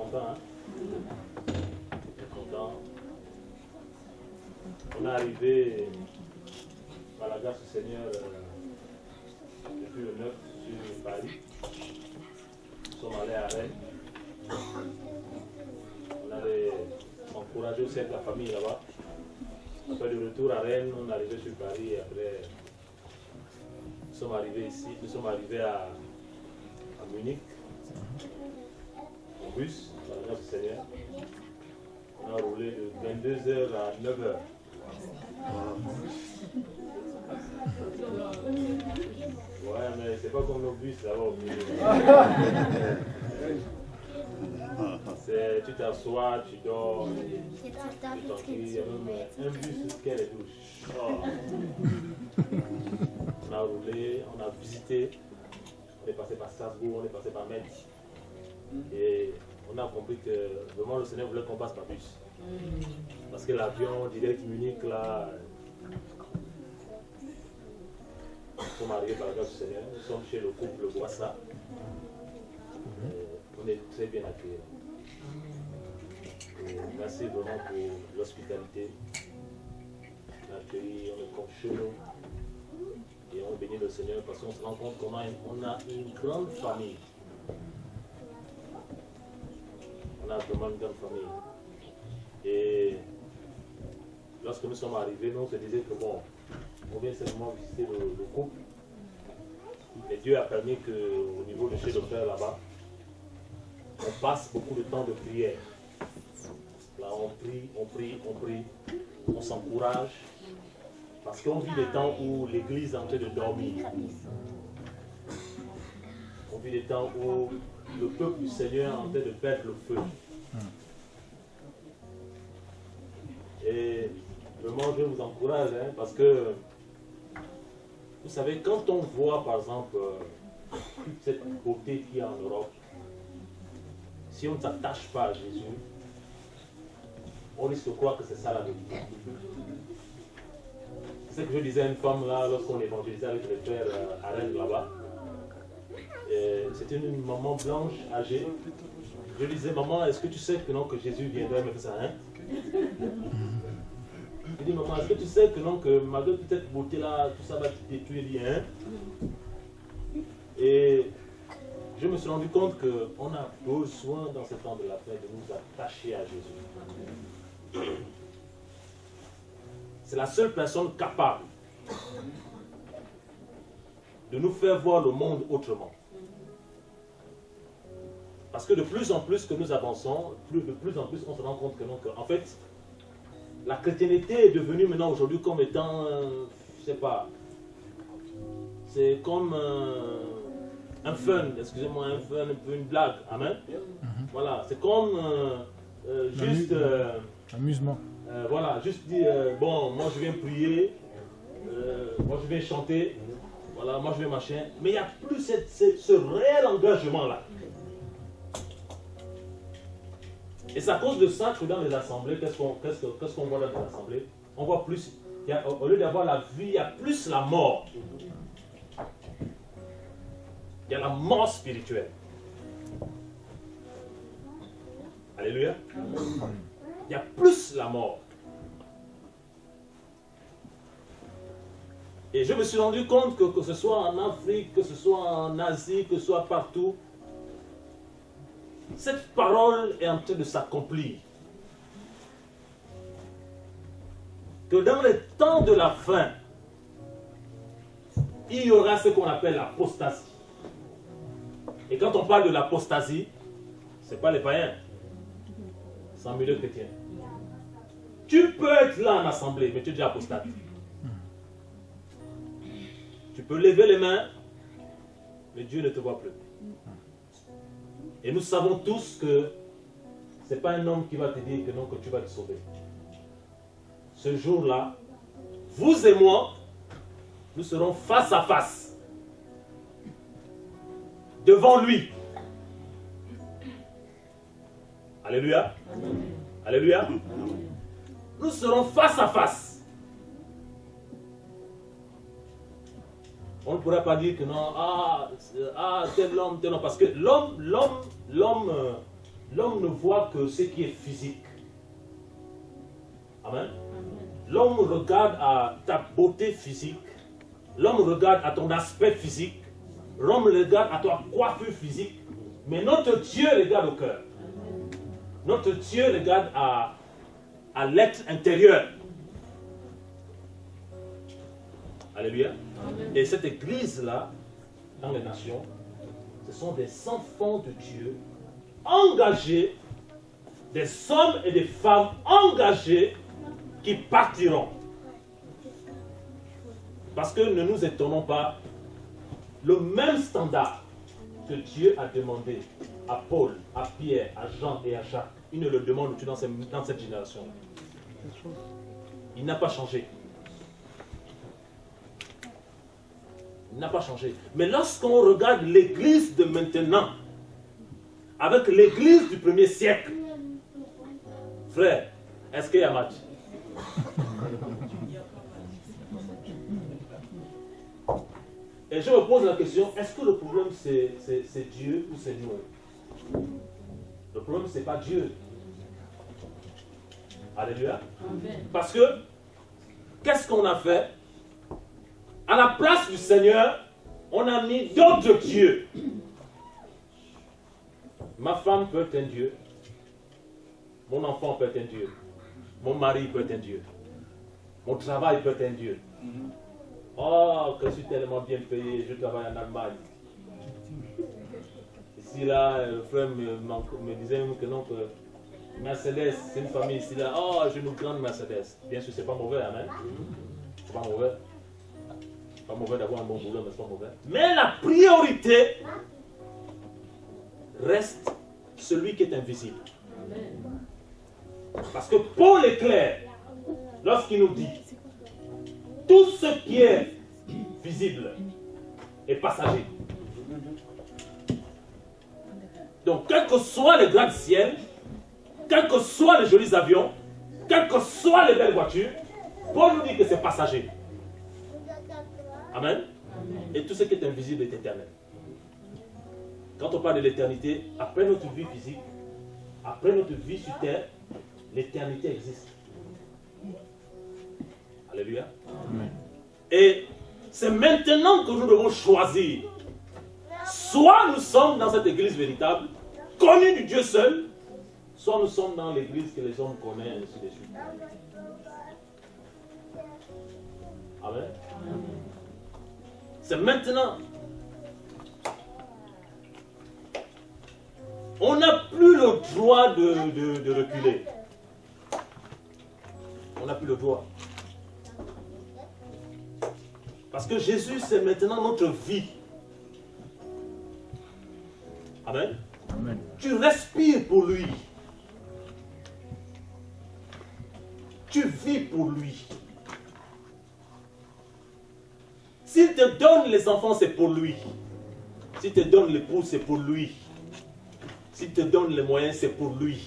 content, hein? On est content. On est arrivé à la gare du Seigneur depuis le 9 sur Paris. Nous sommes allés à Rennes. On avait encouragé aussi avec la famille là-bas. Après le retour à Rennes, on est arrivé sur Paris et après nous sommes arrivés ici, nous sommes arrivés à Munich en bus, dans la grâce du Seigneur. On a roulé de 22h à 9h. Ouais, mais c'est pas comme nos bus là-bas au milieu. Tu t'assois, tu dors, tu tranquille. Il y a même un bus qui est les douches. Oh. On a roulé, on a visité, on est passé par Strasbourg, on est passé par Metz. Et on a compris que vraiment le Seigneur voulait qu'on passe par bus. Parce que l'avion direct Munich là, nous sommes arrivés par la grâce du Seigneur, nous sommes chez le couple Boissa. On est très bien accueillis. Merci vraiment pour l'hospitalité. On a accueilli, on est comme chez nous. Et on bénit le Seigneur parce qu'on se rend compte comment on a une grande famille. On a vraiment une grande famille. Et lorsque nous sommes arrivés, nous on se disait que bon, on vient simplement visiter le couple. Mais Dieu a permis qu'au niveau de chez le frère là-bas, on passe beaucoup de temps de prière. Là, on prie, on prie, on prie, on s'encourage. Parce qu'on vit des temps où l'église est en train de dormir. On vit des temps où le peuple du Seigneur est en train de perdre le feu. Et vraiment, je vous encourage, hein, parce que, vous savez, quand on voit, par exemple, toute cette beauté qu'il y a en Europe, si on ne s'attache pas à Jésus, on risque de croire que c'est ça la vérité. C'est ce que je disais à une femme là, lorsqu'on évangélisait avec les frères à Rennes là-bas. C'était une maman blanche, âgée. Je lui disais, maman, est-ce que tu sais que non, que Jésus viendrait me faire ça, hein? Je dis, maman, est-ce que tu sais que non, que malgré toute cette beauté là, tout ça va te détruire, hein? Et je me suis rendu compte qu'on a besoin dans ce temps de la fin de nous attacher à Jésus. C'est la seule personne capable de nous faire voir le monde autrement. Parce que de plus en plus que nous avançons, de plus en plus on se rend compte que non, en fait, la chrétienté est devenue maintenant aujourd'hui comme étant, je sais pas, c'est comme un fun, excusez-moi, un fun, un peu une blague, amen. Voilà, c'est comme juste... amusement. Voilà, juste dire, bon, moi je viens prier, moi je viens chanter, voilà, moi je viens machin, mais il n'y a plus ce réel engagement-là. Et c'est à cause de ça que dans les assemblées, qu'est-ce qu'on voit dans les assemblées? On voit plus, au lieu d'avoir la vie, il y a plus la mort. Il y a la mort spirituelle. Alléluia. Il y a plus la mort. Et je me suis rendu compte que ce soit en Afrique, que ce soit en Asie, que ce soit partout, cette parole est en train de s'accomplir. Que dans les temps de la fin, il y aura ce qu'on appelle l'apostasie. Et quand on parle de l'apostasie, ce n'est pas les païens, c'est en milieu chrétien. Tu peux être là en assemblée, mais tu es déjà apostate. Tu peux lever les mains, mais Dieu ne te voit plus. Et nous savons tous que ce n'est pas un homme qui va te dire que non, que tu vas te sauver. Ce jour-là, vous et moi, nous serons face à face. Devant lui. Alléluia. Alléluia. Nous serons face à face. On ne pourra pas dire que non, tel homme, parce que l'homme l'homme ne voit que ce qui est physique. Amen. L'homme regarde à ta beauté physique. L'homme regarde à ton aspect physique. L'homme regarde à ta coiffure physique. Mais notre Dieu regarde au cœur. Notre Dieu regarde à l'être intérieur. Alléluia. Amen. Et cette église-là, dans les nations, ce sont des enfants de Dieu engagés, des hommes et des femmes engagés qui partiront. Parce que ne nous étonnons pas, le même standard que Dieu a demandé à Paul, à Pierre, à Jean et à Jacques, il ne le demande plus dans cette génération. Il n'a pas changé. Il n'a pas changé. Mais lorsqu'on regarde l'église de maintenant, avec l'église du 1er siècle, frère, est-ce qu'il y a match? Et je me pose la question, est-ce que le problème c'est Dieu ou c'est nous? Le problème c'est pas Dieu. Alléluia. Parce que, qu'est-ce qu'on a fait? À la place du Seigneur, on a mis d'autres dieux. Ma femme peut être un dieu. Mon enfant peut être un dieu. Mon mari peut être un dieu. Mon travail peut être un dieu. Oh, que je suis tellement bien payé, je travaille en Allemagne. Ici, là, le frère me disait que non, que Mercedes, c'est une famille ici, là. Oh, j'ai une grande Mercedes. Bien sûr, c'est pas mauvais, amen. C'est pas mauvais. Pas mauvais d'avoir un bon boulot, mais c'est pas mauvais. Mais la priorité reste celui qui est invisible. Parce que Paul est clair lorsqu'il nous dit tout ce qui est visible est passager. Donc, quels que soient les grands ciels, quels que soient les jolis avions, quelles que soient les belles voitures, Paul nous dit que c'est passager. Amen. Et tout ce qui est invisible est éternel. Quand on parle de l'éternité, après notre vie physique, après notre vie sur terre, l'éternité existe. Alléluia. Amen. Et c'est maintenant que nous devons choisir. Soit nous sommes dans cette église véritable, connue du Dieu seul, soit nous sommes dans l'église que les hommes connaissent, ainsi de suite. Amen. C'est maintenant. On n'a plus le droit de reculer. On n'a plus le droit. Parce que Jésus, c'est maintenant notre vie. Amen. Amen. Tu respires pour lui. Tu vis pour lui. S'il te donne les enfants, c'est pour lui. S'il te donne l'épouse, c'est pour lui. S'il te donne les moyens, c'est pour lui.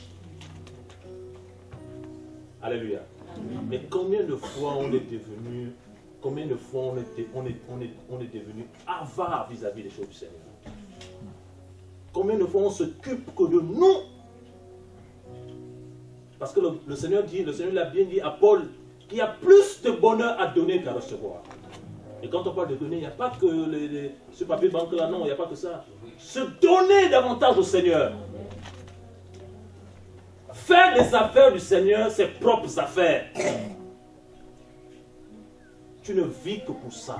Alléluia. Amen. Mais combien de fois on est devenu, combien de fois on est devenu avare vis-à-vis des choses du Seigneur? Combien de fois on s'occupe que de nous? Parce que le Seigneur l'a bien dit à Paul, qu'il y a plus de bonheur à donner qu'à recevoir. Et quand on parle de donner, il n'y a pas que ce papier banque là, non, il n'y a pas que ça. Se donner davantage au Seigneur. Faire des affaires du Seigneur ses propres affaires. Tu ne vis que pour ça.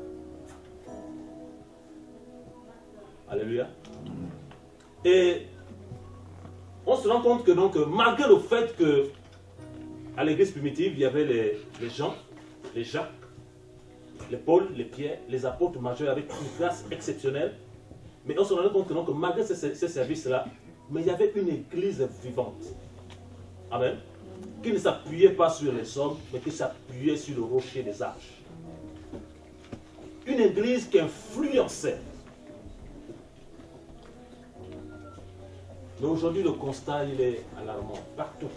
Alléluia. Et on se rend compte que donc, malgré le fait que à l'église primitive, il y avait les Jean, les Jacques, les Paul, les Pierre, les apôtres majeurs avec une grâce exceptionnelle. Mais on se rend compte que donc, malgré ces services-là, mais il y avait une église vivante. Amen. Qui ne s'appuyait pas sur les hommes, mais qui s'appuyait sur le rocher des âges. Une église qui influençait. Mais aujourd'hui, le constat, il est alarmant. Partout.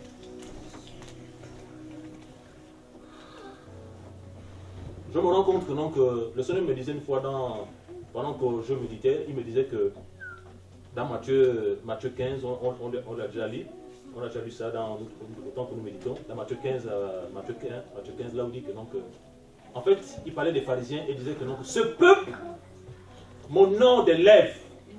Je me rends compte que donc, le Seigneur me disait une fois, pendant que je méditais, il me disait que dans Matthieu 15, on l'a déjà lu. On a déjà lu ça dans le temps que nous méditons. Dans Matthieu 15, là où il dit que donc, en fait, il parlait des pharisiens et disait que donc, ce peuple, mon nom des lèvres,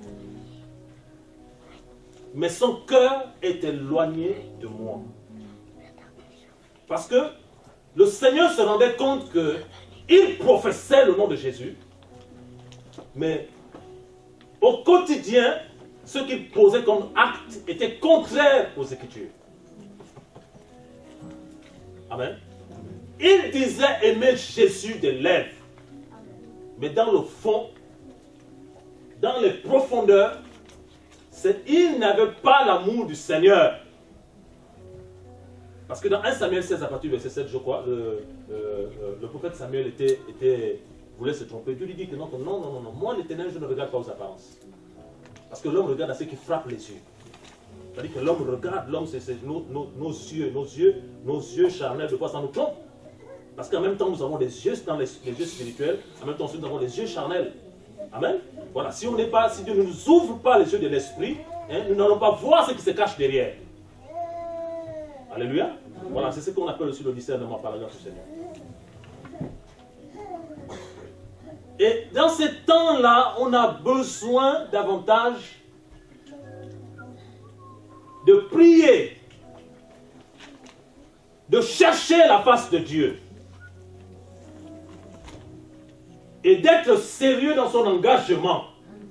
mais son cœur est éloigné de moi. Parce que le Seigneur se rendait compte qu'il professait le nom de Jésus, mais au quotidien, ce qu'il posait comme acte était contraire aux Écritures. Amen. Il disait aimer Jésus des lèvres, mais dans le fond, dans les profondeurs, il n'avait pas l'amour du Seigneur. Parce que dans 1 Samuel 16, à partir du verset 7, je crois, le prophète Samuel voulait se tromper. Dieu lui dit que non, moi l'Éternel, je ne regarde pas aux apparences. Parce que l'homme regarde à ce qui frappe les yeux. C'est-à-dire que l'homme regarde, l'homme c'est nos yeux charnels, de quoi ça nous trompe. Parce qu'en même temps, nous avons des yeux dans les yeux spirituels, en même temps, nous avons des yeux charnels. Amen. Voilà, si Dieu ne nous ouvre pas les yeux de l'esprit, hein, nous n'allons pas voir ce qui se cache derrière. Alléluia. Voilà, c'est ce qu'on appelle aussi le discernement par la grâce du Seigneur. Et dans ces temps-là, on a besoin davantage de prier, de chercher la face de Dieu et d'être sérieux dans son engagement.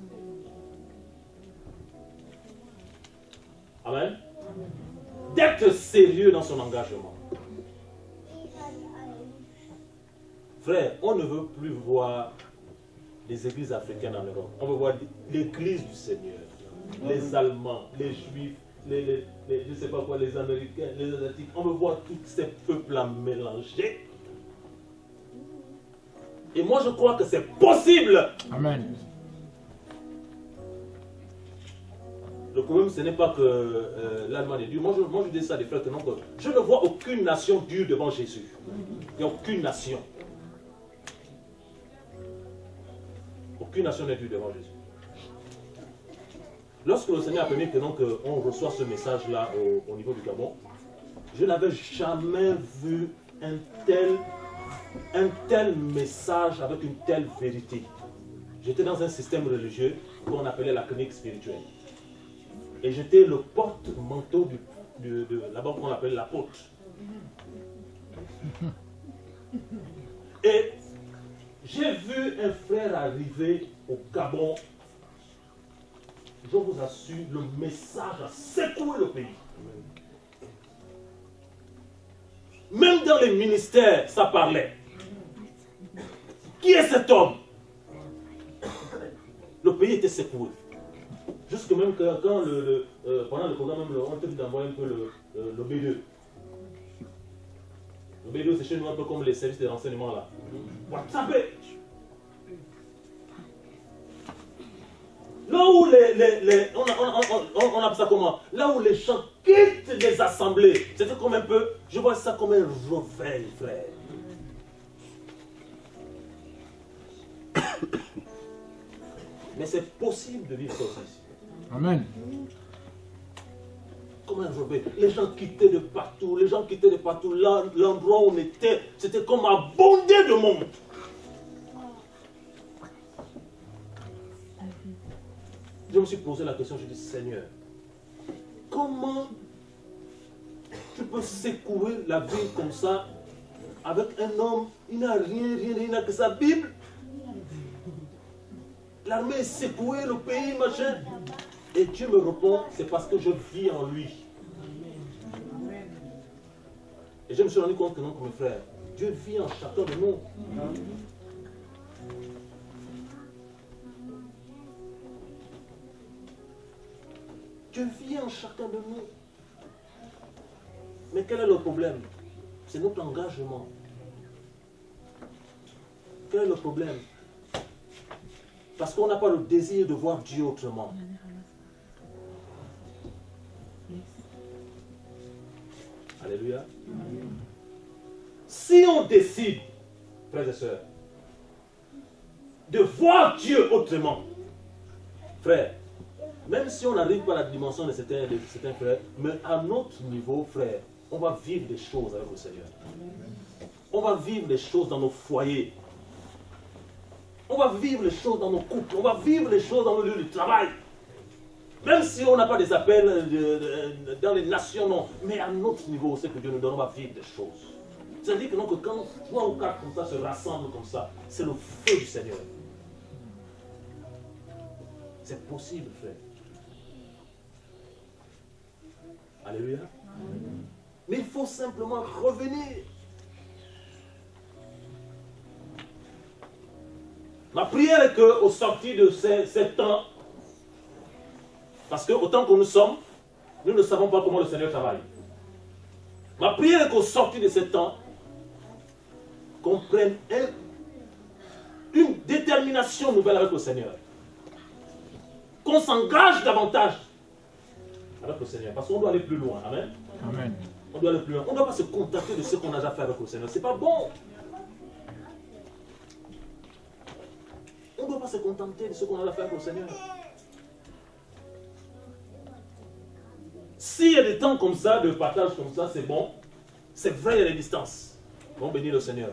Amen. D'être sérieux dans son engagement. Frère, on ne veut plus voir les églises africaines en Europe. On veut voir l'église du Seigneur. Les Allemands, les Juifs, je ne sais pas quoi, les Américains, les Asiatiques. On veut voir tous ces peuples-là mélangés. Et moi, je crois que c'est possible. Amen. Le problème, ce n'est pas que l'Allemagne est dure. Moi, je dis ça à des frères que non, que je ne vois aucune nation dure devant Jésus. Il n'y a aucune nation. Aucune nation n'est dure devant Jésus. Lorsque le Seigneur a permis que on reçoit ce message-là au niveau du Gabon, je n'avais jamais vu un tel message avec une telle vérité. J'étais dans un système religieux qu'on appelait la clinique spirituelle. Et j'étais le porte-manteau là-bas qu'on appelle l'apôtre. Et j'ai vu un frère arriver au Gabon. Je vous assure, le message a secoué le pays. Même dans les ministères, ça parlait. Qui est cet homme? Le pays était secoué. Jusque même quand pendant le programme, on te dit d'envoyer un peu le B2. Le B2, c'est chez nous un peu comme les services de renseignement là. WhatsApp. Là où on appelle ça comment? Là où les gens quittent les assemblées. C'était comme un peu, je vois ça comme un réveil, frère. Mais c'est possible de vivre ça aussi. Amen. Comme un réveil. Les gens quittaient de partout. L'endroit où on était, c'était comme abondé de monde. Je me suis posé la question, je dis, Seigneur, comment tu peux secouer la vie comme ça avec un homme, il n'a rien, il n'a que sa Bible. L'armée est secouée, le pays, machin. Et Dieu me répond, c'est parce que je vis en lui. Et je me suis rendu compte que non, mes frères, Dieu vit en chacun de nous. Dieu vit en chacun de nous. Mais quel est le problème? C'est notre engagement. Quel est le problème? Parce qu'on n'a pas le désir de voir Dieu autrement. Alléluia. Si on décide, frères et sœurs, de voir Dieu autrement, frère, même si on n'arrive pas à la dimension de certains frères, mais à notre niveau, frère, on va vivre des choses avec le Seigneur. On va vivre des choses dans nos foyers. On va vivre les choses dans nos couples. On va vivre les choses dans le lieu du travail. Même si on n'a pas des appels dans les nations, non. Mais à notre niveau, c'est que Dieu nous donne, on va vivre des choses. C'est-à-dire que, non, que quand 3 ou 4 comme ça se rassemblent comme ça, c'est le feu du Seigneur. C'est possible, frère. Alléluia. Mais il faut simplement revenir. Ma prière est qu'au sortir de ces temps, parce que autant que nous sommes, nous ne savons pas comment le Seigneur travaille. Ma prière est qu'au sortir de ces temps, qu'on prenne une détermination nouvelle avec le Seigneur. Qu'on s'engage davantage avec le Seigneur. Parce qu'on doit aller plus loin. Amen. Amen. On doit aller plus loin. On ne doit pas se contenter de ce qu'on a déjà fait avec le Seigneur. Ce n'est pas bon. On ne doit pas se contenter de ce qu'on a déjà fait avec le Seigneur. S'il y a des temps comme ça, de partage comme ça, c'est bon. C'est vrai, il y a des distances. Bon, bénis le Seigneur.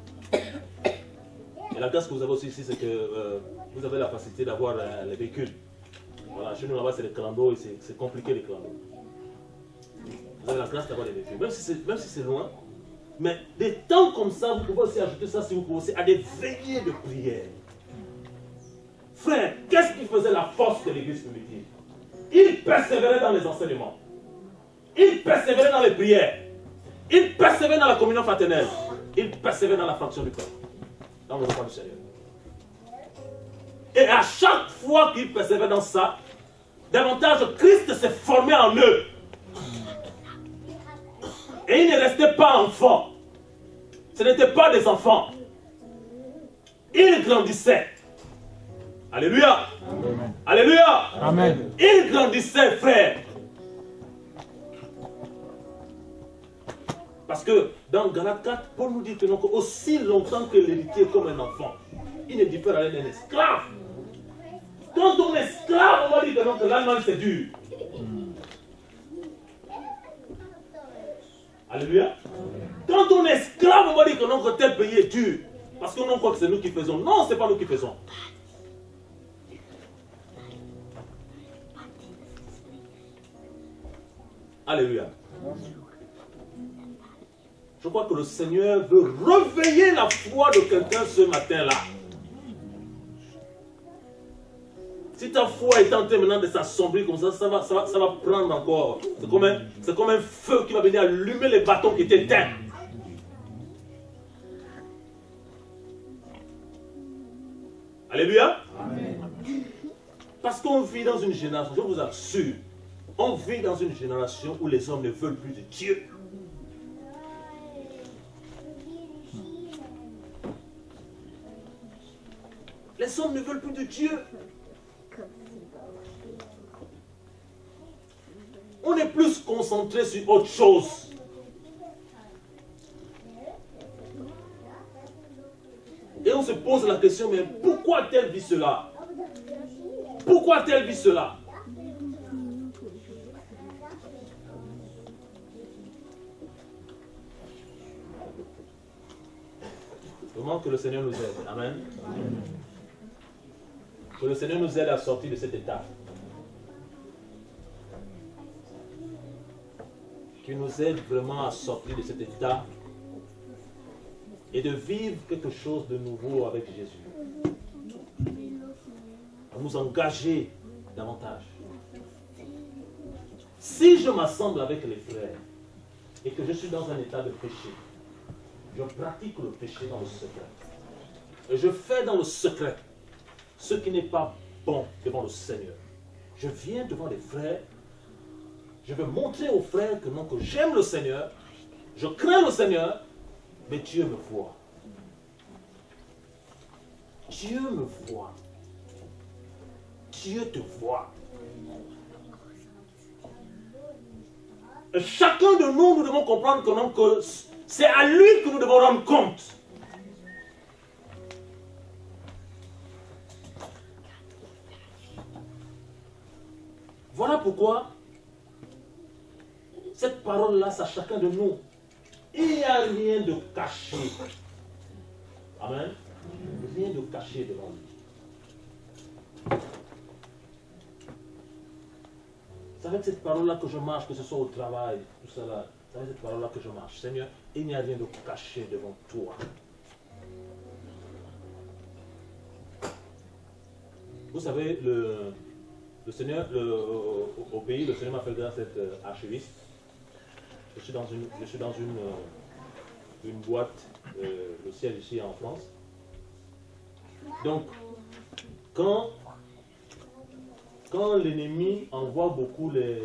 Et la grâce que vous avez aussi ici, c'est que vous avez la facilité d'avoir les véhicules. Voilà, chez nous là-bas, c'est les clandos et c'est compliqué les clandos. Vous avez la grâce d'avoir les véhicules. Même si c'est loin. Mais des temps comme ça, vous pouvez aussi ajouter ça si vous pouvez aussi à des veillées de prière. Frère, qu'est-ce qui faisait la force de l'église primitive? Il persévérait dans les enseignements. Il persévérait dans les prières. Il persévérait dans la communion fraternelle. Il persévérait dans la fraction du corps. Dans le repas du Seigneur. Et à chaque fois qu'il persévérait dans ça, davantage Christ s'est formé en eux. Et ils ne restaient pas enfants. Ce n'étaient pas des enfants. Ils grandissaient. Alléluia. Amen. Alléluia. Amen. Ils grandissaient, frère. Parce que dans Galates 4, Paul nous dit que non, aussi longtemps que l'héritier est comme un enfant, il ne diffère rien d'un esclave. Quand on est esclave, on va dire que non, que l'Allemagne c'est dur. Alléluia. Quand on est esclave, on va dire que non, que tel pays est dur. Parce qu'on croit que c'est nous qui faisons. Non, ce n'est pas nous qui faisons. Alléluia. Je crois que le Seigneur veut réveiller la foi de quelqu'un ce matin-là. Si ta foi est tentée maintenant de s'assombrir comme ça va prendre encore. C'est comme un feu qui va venir allumer les bâtons qui étaient éteints. Alléluia. Amen. Parce qu'on vit dans une génération, je vous assure, on vit dans une génération où les hommes ne veulent plus de Dieu. Les hommes ne veulent plus de Dieu. On est plus concentré sur autre chose. Et on se pose la question, mais pourquoi a-t-elle dit cela? Pourquoi a-t-elle dit cela? Vraiment que le Seigneur nous aide. Amen. Que le Seigneur nous aide à sortir de cet état. Qu'il nous aide vraiment à sortir de cet état et de vivre quelque chose de nouveau avec Jésus. À nous engager davantage. Si je m'assemble avec les frères et que je suis dans un état de péché, je pratique le péché dans le secret. Et je fais dans le secret ce qui n'est pas bon devant le Seigneur. Je viens devant les frères. Je veux montrer aux frères que non, que j'aime le Seigneur. Je crains le Seigneur. Mais Dieu me voit. Dieu me voit. Dieu te voit. Et chacun de nous, nous devons comprendre que non, que c'est à lui que nous devons rendre compte. Voilà pourquoi cette parole-là, c'est à chacun de nous. Il n'y a rien de caché. Amen. Rien de caché devant lui. C'est avec cette parole-là que je marche, que ce soit au travail, tout ça là. C'est avec cette parole-là que je marche. Seigneur, il n'y a rien de caché devant toi. Vous savez, le Seigneur, au pays, le Seigneur m'a fait grâce d'être archiviste. Je suis dans une boîte, le siège ici en France. Donc, quand l'ennemi envoie beaucoup les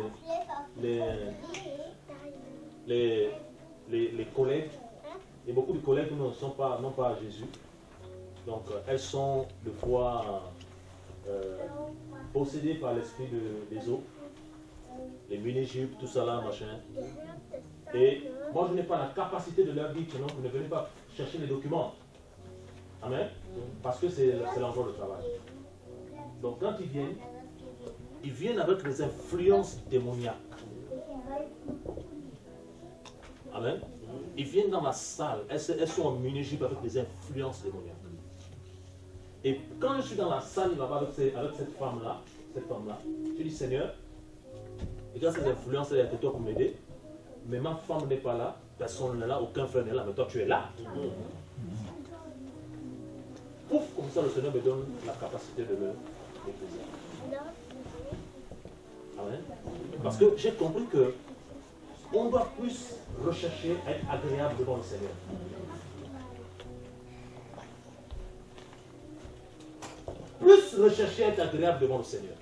collègues, et beaucoup de collègues n'ont pas Jésus, donc elles sont de fois possédées par l'esprit des eaux, les mini-jupes, tout ça là, machin. Et moi je n'ai pas la capacité de leur dire que non, vous ne venez pas chercher les documents. Amen. Parce que c'est l'endroit de travail. Donc quand ils viennent avec les influences démoniaques. Amen. Ils viennent dans la salle, elles sont en mini-jupe avec des influences démoniaques. Et quand je suis dans la salle là-bas avec cette femme-là, je dis Seigneur, et quand ces influences, elle était toi pour m'aider, mais ma femme n'est pas là, personne n'est là, aucun frère n'est là, mais toi tu es là. Pouf, comme ça le Seigneur me donne la capacité de le maîtriser. Amen. Parce que j'ai compris que on doit plus rechercher à être agréable devant le Seigneur. Plus rechercher à être agréable devant le Seigneur.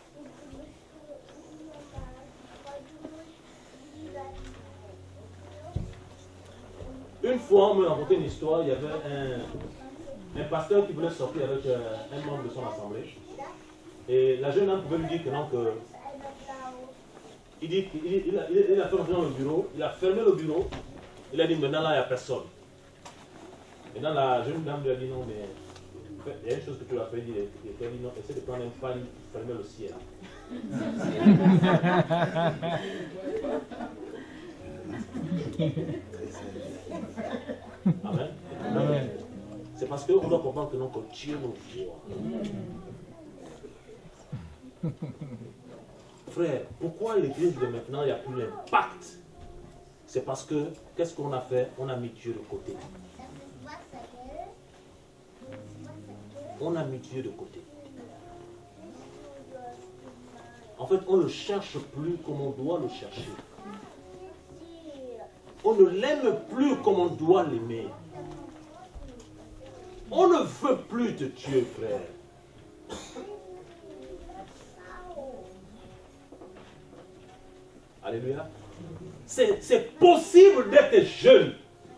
Une fois, on me racontait une histoire, il y avait un pasteur qui voulait sortir avec un membre de son assemblée. Et la jeune dame pouvait lui dire que non, que... Il a fait rentrer dans le bureau, il a fermé le bureau, il a dit maintenant là il n'y a personne. Maintenant la jeune dame lui a dit non, mais il y a une chose que tu as fait, il a dit non, essaie de prendre un panier pour fermer le ciel. Amen. Amen. C'est parce qu'on doit comprendre que non, que Dieu nous voit. Frère, pourquoi l'église de maintenant, il n'y a plus d'impact? C'est parce que, qu'est-ce qu'on a fait? On a mis Dieu de côté. On a mis Dieu de côté. En fait, on ne le cherche plus comme on doit le chercher. On ne l'aime plus comme on doit l'aimer. On ne veut plus de Dieu, frère. Alléluia. C'est possible d'être jeune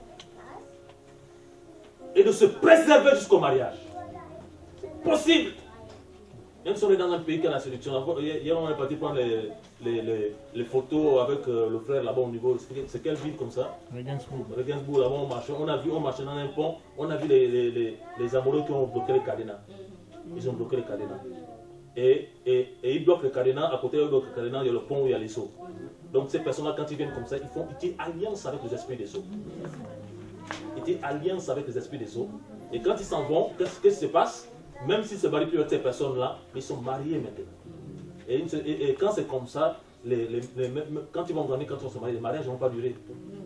et de se préserver jusqu'au mariage. C'est possible. Même si on est dans un pays qui a la séduction. Hier, on est parti prendre les photos avec le frère là-bas au niveau. C'est quelle ville comme ça? Regensburg. Là-bas, on marchait dans un pont. On a vu les amoureux qui ont bloqué les cadenas. Ils ont bloqué les cadenas. Et ils bloquent les cadenas. À côté de le cadenas, il y a le pont où il y a les eaux. Donc ces personnes-là, quand ils viennent comme ça, ils font alliance avec les esprits des eaux. Ils alliance avec les esprits des eaux. Et quand ils s'en vont, qu'est-ce qui se passe? Même s'ils se marient plus avec ces personnes-là, ils sont mariés maintenant. Et quand c'est comme ça, quand ils vont grandir, quand ils vont se marier, les mariages ne vont pas durer.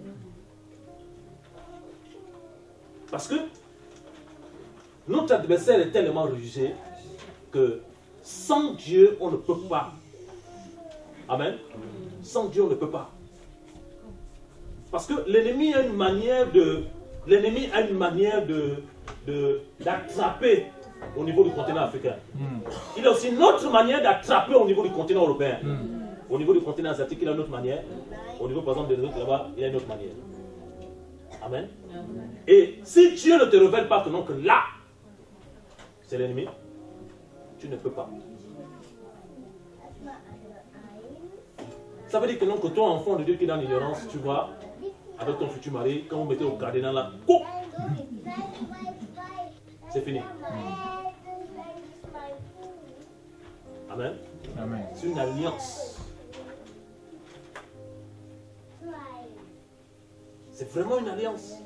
Parce que notre adversaire est tellement religieux que sans Dieu, on ne peut pas. Amen. Sans Dieu, on ne peut pas. Parce que l'ennemi a une manière d'attraper au niveau du continent africain. Il a aussi une autre manière d'attraper au niveau du continent européen. Au niveau du continent asiatique, il a une autre manière. Au niveau, par exemple, des autres là-bas, il a une autre manière. Amen. Et si Dieu ne te révèle pas que non, que là, c'est l'ennemi, tu ne peux pas. Ça veut dire que non, que toi, enfant de Dieu qui est dans l'ignorance, tu vois, avec ton futur mari, quand vous mettez au cardinal là, c'est fini. Amen. C'est une alliance. C'est vraiment une alliance.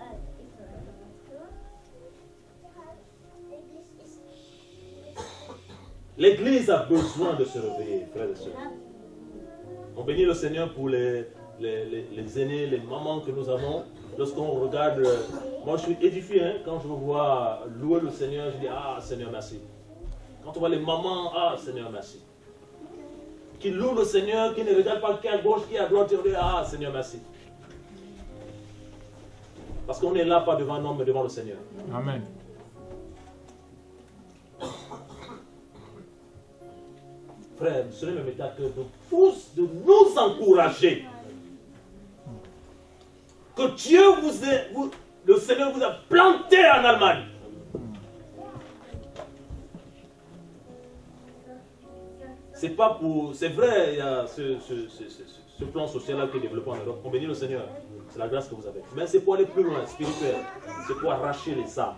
L'Église a besoin de se réveiller, frères et sœurs. On bénit le Seigneur pour les aînés, les mamans que nous avons. Lorsqu'on regarde, moi je suis édifié, hein, quand je vois louer le Seigneur, je dis, ah Seigneur merci. Quand on voit les mamans, ah Seigneur merci. Qui louent le Seigneur, qui ne regardent pas qui est à gauche, qui est à droite, on dit, ah Seigneur merci. Parce qu'on est là pas devant un homme, mais devant le Seigneur. Amen. Frère, cela me met à cœur de nous encourager. Que Dieu le Seigneur vous a planté en Allemagne. C'est pas pour. C'est vrai, il y a ce plan social-là qui est développé en Europe. On bénit le Seigneur. C'est la grâce que vous avez. Mais c'est pour aller plus loin, spirituel. C'est pour arracher les âmes.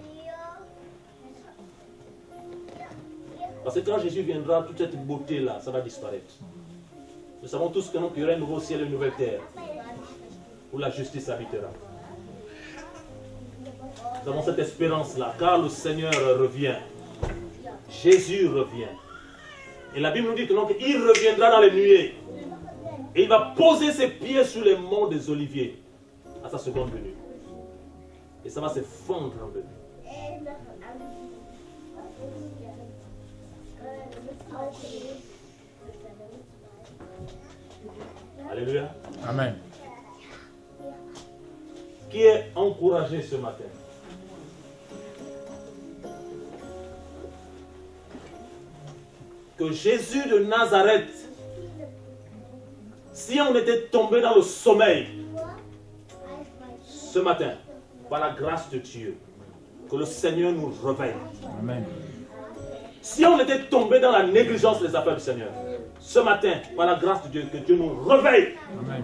Parce que quand Jésus viendra, toute cette beauté-là, ça va disparaître. Nous savons tous qu'il y aura un nouveau ciel et une nouvelle terre, où la justice habitera. Nous avons cette espérance-là, car le Seigneur revient. Jésus revient. Et la Bible nous dit que il reviendra dans les nuées. Et il va poser ses pieds sur les monts des Oliviers à sa seconde venue. Et ça va se fondre en lui. Alléluia. Amen. Qui est encouragé ce matin? Que Jésus de Nazareth, si on était tombé dans le sommeil ce matin, par la grâce de Dieu, que le Seigneur nous réveille. Amen. Si on était tombé dans la négligence des affaires du Seigneur, ce matin, par la grâce de Dieu, que Dieu nous réveille. Amen.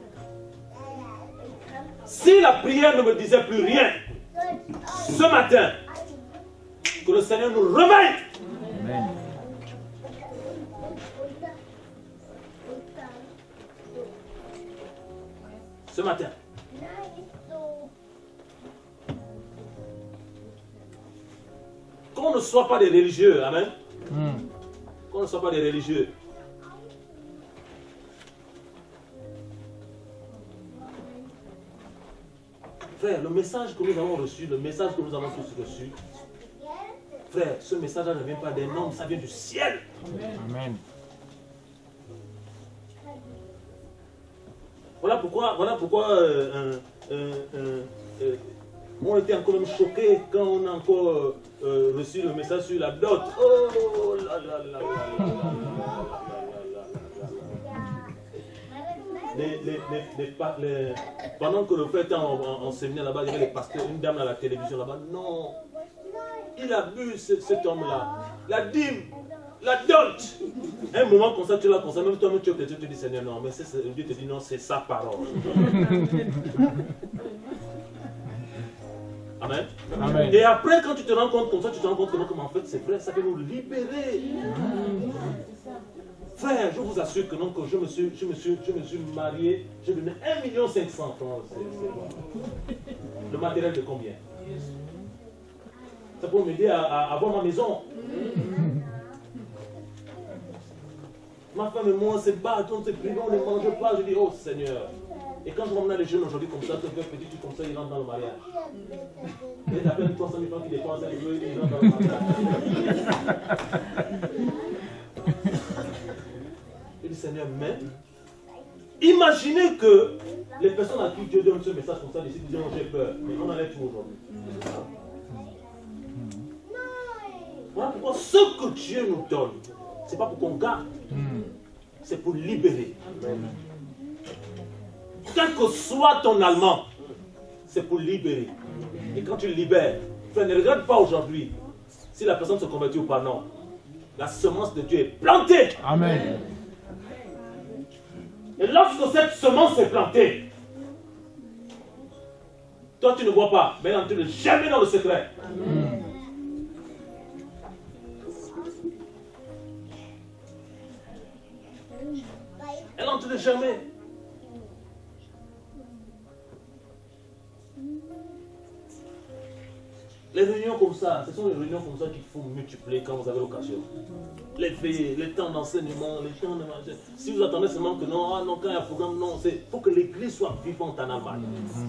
Si la prière ne me disait plus rien, ce matin, que le Seigneur nous réveille. Amen. Ce matin. Qu'on ne soit pas des religieux, amen. Qu'on ne soit pas des religieux. Frère, le message que nous avons reçu, le message que nous avons tous reçu, frère, ce message-là ne vient pas d'un homme, ça vient du ciel. Amen. Voilà pourquoi on était encore même choqués quand on a encore reçu le message sur la dot. Oh là là là là là. Pendant que le frère était en séminaire là-bas, il y avait les pasteurs, une dame à la télévision là-bas. Non, il a bu cet homme-là. La dîme, la dot. Un moment comme ça, tu l'as comme ça, même toi-même tu te dis Seigneur, non, mais Dieu te dit non, c'est sa parole. Amen. Amen. Et après, quand tu te rends compte comme ça, tu te rends compte que en fait c'est vrai, ça peut nous libérer. Frère, je vous assure que non, que je me suis marié, j'ai donné 1 500 000 francs. Le matériel de combien? Ça peut m'aider à avoir ma maison. Ma femme et moi, c'est battre, on se prive, on ne mange pas. Je dis, oh Seigneur. Et quand je m'emmène les jeunes aujourd'hui comme ça, tu fais petit, tu comme ça, ils rentrent dans le mariage. Et tu as peine 300 000 francs qui dépensent, ils rentrent dans le mariage. Je dis, Seigneur, mais imaginez que les personnes à qui Dieu donne ce message comme ça, décident de dire, j'ai peur. Mais on en est tout aujourd'hui. Voilà pourquoi ce que Dieu nous donne, ce n'est pas pour qu'on garde, c'est pour libérer. Quel que soit ton allemand, c'est pour libérer. Et quand tu libères, ne regarde pas aujourd'hui si la personne se convertit ou pas, non. La semence de Dieu est plantée. Amen. Et lorsque cette semence est plantée, toi tu ne vois pas, mais tu ne jamais dans le secret. Elle est en train de germer. Les réunions comme ça, ce sont les réunions comme ça qu'il faut multiplier quand vous avez l'occasion. Les veillées, les temps d'enseignement, les temps de manger. Si vous attendez seulement que non, ah non, quand il y a un programme, non, il faut que l'église soit vivante en Allemagne.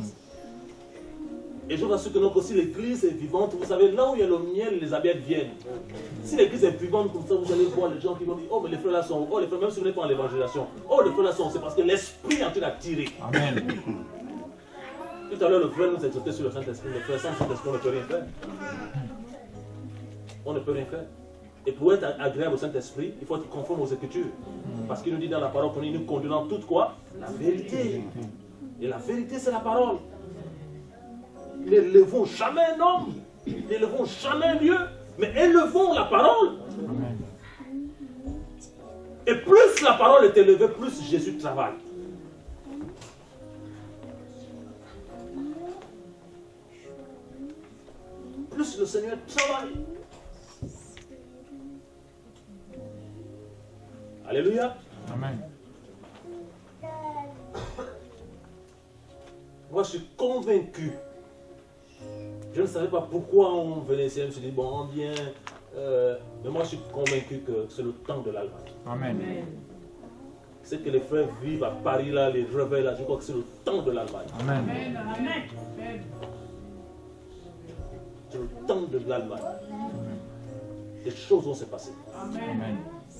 Et je vous assure que non, que si l'église est vivante, vous savez, là où il y a le miel, les abeilles viennent. Si l'église est vivante comme ça, vous allez voir les gens qui vont dire, oh mais les frères là sont, oh les frères, même si vous n'êtes pas en l'évangélisation, oh les frères là sont, c'est parce que l'esprit est en train d'attirer. Amen. Tout à l'heure, le frère nous exhortait sur le Saint-Esprit. Le frère, sans Saint-Esprit, on ne peut rien faire. On ne peut rien faire. Et pour être agréable au Saint-Esprit, il faut être conforme aux Écritures. Parce qu'il nous dit dans la parole qu'on nous conduit dans toute quoi? La vérité. Et la vérité, c'est la parole. N'élevons jamais un homme, n'élevons jamais un lieu, mais élevons la parole. Amen. Et plus la parole est élevée, plus Jésus travaille. Plus le Seigneur travaille. Alléluia. Amen. Moi, je suis convaincu. Je ne savais pas pourquoi on venait ici. Je me suis dit, bon, on vient. Mais moi, je suis convaincu que c'est le temps de l'Allemagne. Amen. C'est que les frères vivent à Paris, là, les réveils, là. Je crois que c'est le temps de l'Allemagne. Amen. Amen. C'est le temps de l'Allemagne. Des choses vont se passer. Amen.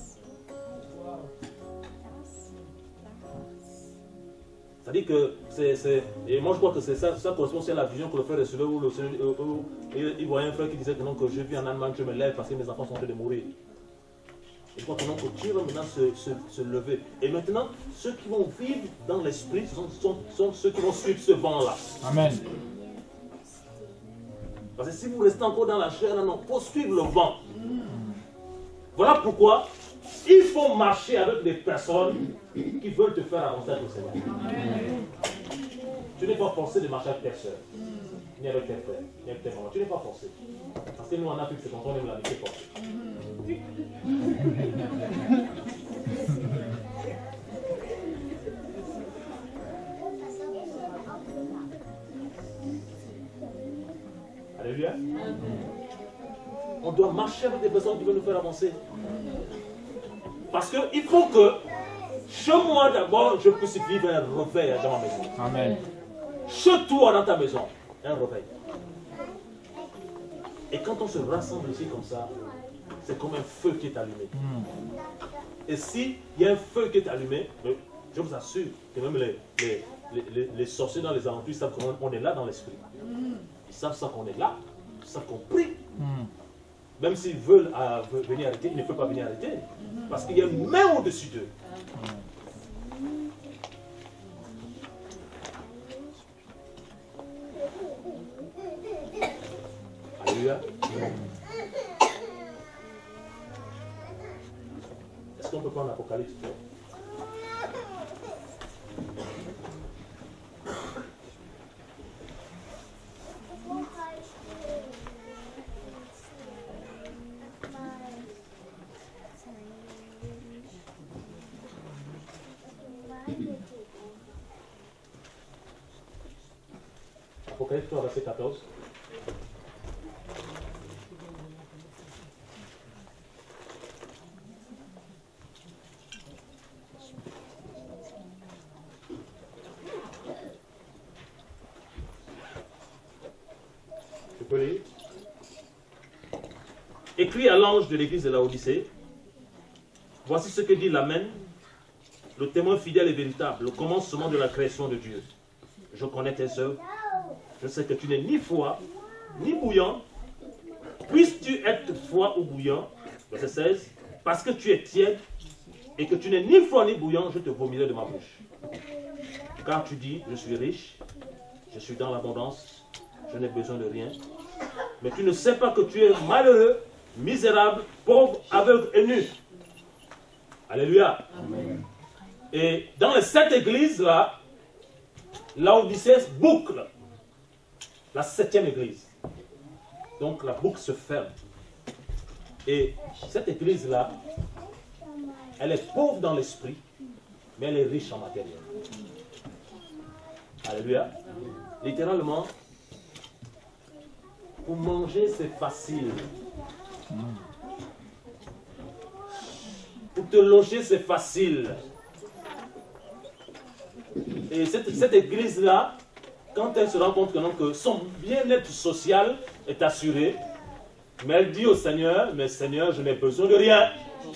C'est-à-dire que et moi je crois que c'est ça correspond à la vision que le frère recevait où il voyait un frère qui disait que non, que je vis en Allemagne, je me lève parce que mes enfants sont en train de mourir. Et je crois que non, que Dieu va maintenant se lever. Et maintenant, ceux qui vont vivre dans l'esprit sont ceux qui vont suivre ce vent-là. Amen. Parce que si vous restez encore dans la chair, non, il faut suivre le vent. Voilà pourquoi il faut marcher avec des personnes qui veulent te faire avancer avec le Seigneur. Tu n'es pas forcé de marcher avec tes soeurs, ni avec tes frères, ni avec tes mamans. Tu n'es pas forcé. Parce que nous, en Afrique, c'est quand on aime l'amitié forcée. Alléluia. On doit marcher avec des personnes qui veulent nous faire avancer. Parce qu'il faut que, chez moi d'abord, je puisse vivre un réveil dans ma maison. Amen. Chez toi dans ta maison, un réveil. Et quand on se rassemble ici comme ça, c'est comme un feu qui est allumé. Et s'il y a un feu qui est allumé, je vous assure que même les sorciers dans les alentours savent qu'on est là dans l'esprit. Ils savent ça qu'on est là, ils savent qu'on prie. Même s'ils veulent venir arrêter, ils ne peuvent pas venir arrêter. Parce qu'il y a une main au-dessus d'eux. Alléluia. Est-ce qu'on peut prendre l'Apocalypse? Apocalypse 3, verset 14. Tu peux lire? Écrit à l'ange de l'église de Laodicée, voici ce que dit l'Amen, le témoin fidèle et véritable, le commencement de la création de Dieu. Je connais tes œuvres. Je sais que tu n'es ni froid, ni bouillant. Puisses-tu être froid ou bouillant, verset 16, parce que tu es tiède et que tu n'es ni froid ni bouillant, je te vomirai de ma bouche. Car tu dis, je suis riche, je suis dans l'abondance, je n'ai besoin de rien. Mais tu ne sais pas que tu es malheureux, misérable, pauvre, aveugle et nu. Alléluia. Amen. Et dans les 7 églises-là, Laodicée boucle la 7e église. Donc la boucle se ferme. Et cette église-là, elle est pauvre dans l'esprit, mais elle est riche en matériel. Alléluia. Littéralement, pour manger, c'est facile. Pour te loger, c'est facile. Et cette église-là, quand elle se rend compte que son bien-être social est assuré, mais elle dit au Seigneur, mais Seigneur, je n'ai besoin de rien.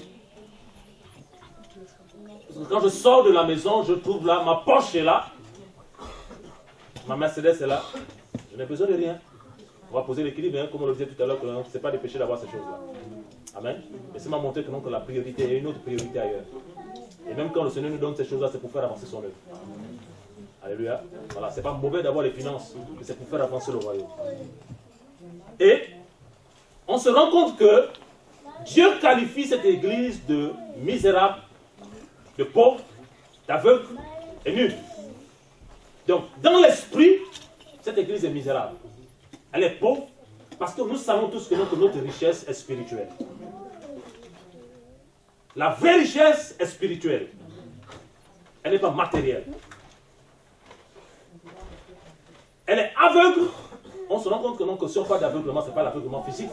Parce que quand je sors de la maison, je trouve là, ma poche est là, ma Mercedes est là, je n'ai besoin de rien. On va poser l'équilibre, hein, comme on le disait tout à l'heure, que ce n'est pas des péchés d'avoir ces choses-là. Amen. Mais c'est m'a montré que la priorité, il y a une autre priorité ailleurs. Et même quand le Seigneur nous donne ces choses-là, c'est pour faire avancer son œuvre. Alléluia. Voilà, c'est pas mauvais d'avoir les finances, mais c'est pour faire avancer le royaume. Et on se rend compte que Dieu qualifie cette église de misérable, de pauvre, d'aveugle et nu. Donc, dans l'esprit, cette église est misérable. Elle est pauvre parce que nous savons tous que notre richesse est spirituelle. La vraie richesse est spirituelle. Elle n'est pas matérielle. Elle est aveugle. On se rend compte que si on parle d'aveuglement, ce n'est pas l'aveuglement physique.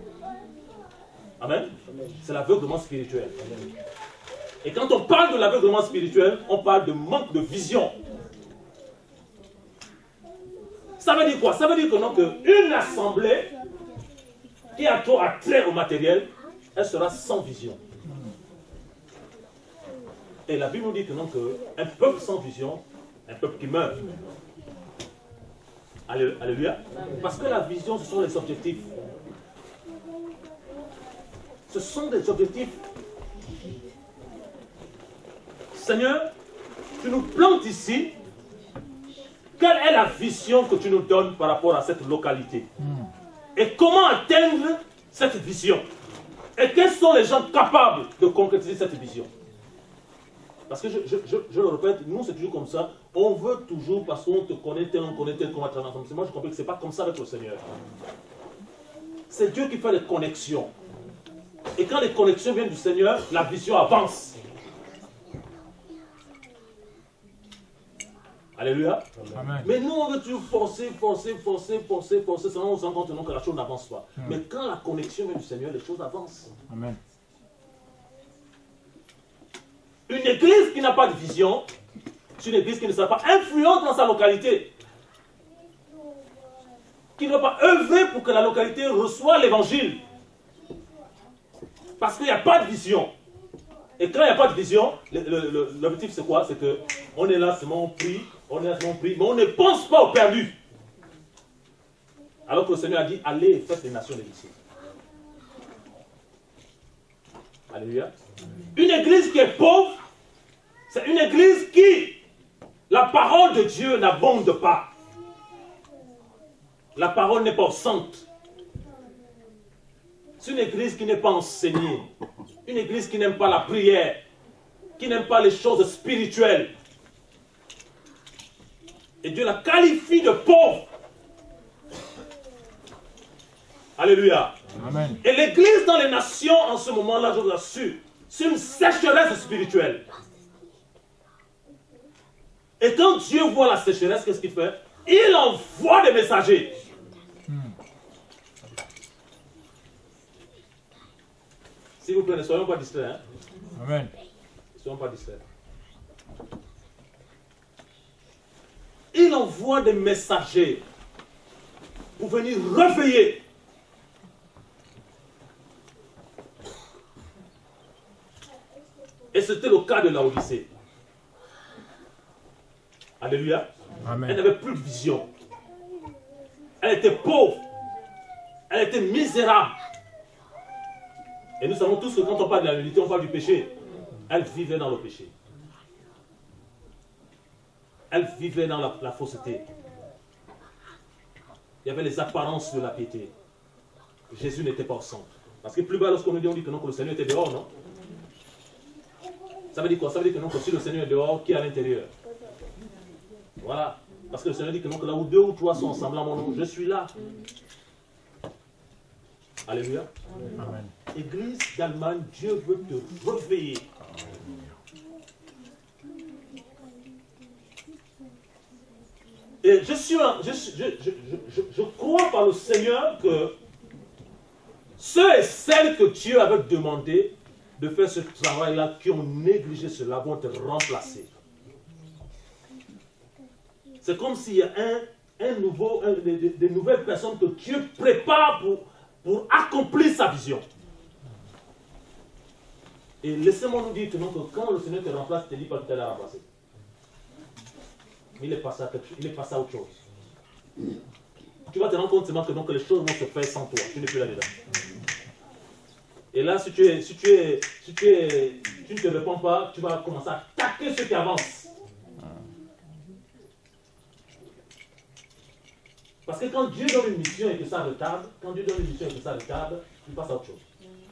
Amen. C'est l'aveuglement spirituel. Et quand on parle de l'aveuglement spirituel, on parle de manque de vision. Ça veut dire quoi? Ça veut dire qu'une assemblée qui a trop attrait au matériel, elle sera sans vision. Et la Bible nous dit qu'un peuple sans vision, un peuple qui meurt. Alléluia. Parce que la vision, ce sont les objectifs. Ce sont des objectifs. Seigneur, tu nous plantes ici. Quelle est la vision que tu nous donnes par rapport à cette localité? Et comment atteindre cette vision? Et quels sont les gens capables de concrétiser cette vision? Parce que je le répète, nous c'est toujours comme ça. On veut toujours, parce qu'on te connaît tel, on connaît tel, qu'on va travailler ensemble. Moi je comprends que ce n'est pas comme ça avec le Seigneur. C'est Dieu qui fait les connexions. Et quand les connexions viennent du Seigneur, la vision avance. Alléluia. Amen. Mais nous, on veut toujours forcer, sinon on se rend compte que la chose n'avance pas. Mais quand la connexion vient du Seigneur, les choses avancent. Amen. Une église qui n'a pas de vision, c'est une église qui ne sera pas influente dans sa localité. Qui ne va pas œuvrer pour que la localité reçoive l'évangile. Parce qu'il n'y a pas de vision. Et quand il n'y a pas de vision, l'objectif c'est quoi? C'est qu'on est là seulement on prie, mais on ne pense pas au perdu. Alors que le Seigneur a dit, allez et faites les nations des disciples. Alléluia. Une église qui est pauvre, c'est une église qui, la parole de Dieu n'abonde pas. La parole n'est pas sainte. C'est une église qui n'est pas enseignée. Une église qui n'aime pas la prière, qui n'aime pas les choses spirituelles. Et Dieu la qualifie de pauvre. Alléluia. Amen. Et l'église dans les nations, en ce moment-là, je vous assure, c'est une sécheresse spirituelle. Et quand Dieu voit la sécheresse, qu'est-ce qu'il fait? Il envoie des messagers. S'il vous plaît, ne soyons pas distraits. Hein? Amen. Ne soyons pas distraits. Il envoie des messagers pour venir réveiller. Et c'était le cas de Laodicée. Alléluia. Amen. Elle n'avait plus de vision. Elle était pauvre. Elle était misérable. Et nous savons tous que quand on parle de la nullité, on parle du péché. Elle vivait dans le péché. Elle vivait dans la fausseté. Il y avait les apparences de la piété. Jésus n'était pas au centre. Parce que plus bas, lorsqu'on nous dit, on dit que non, que le Seigneur était dehors, non? Ça veut dire quoi? Ça veut dire que non, que si le Seigneur est dehors, qui est à l'intérieur? Voilà. Parce que le Seigneur dit que non, que là où 2 ou 3 sont ensemble à mon nom, je suis là. Alléluia. Amen. Église d'Allemagne, Dieu veut te réveiller. je crois par le Seigneur que ceux et celles que Dieu avait demandé de faire ce travail-là, qui ont négligé cela, vont être remplacés. C'est comme s'il y a des nouvelles personnes que Dieu prépare pour accomplir sa vision. Et laissez-moi nous dire que, non, que quand le Seigneur te remplace, il ne te dit pas que tu allais remplacer. Il est passé à autre chose. Tu vas te rendre compte seulement que, donc, les choses vont se faire sans toi. Tu n'es plus là-dedans. Et là, si tu ne te réponds pas, tu vas commencer à attaquer ceux qui avancent. Parce que quand Dieu donne une mission et que ça retarde, il passe à autre chose.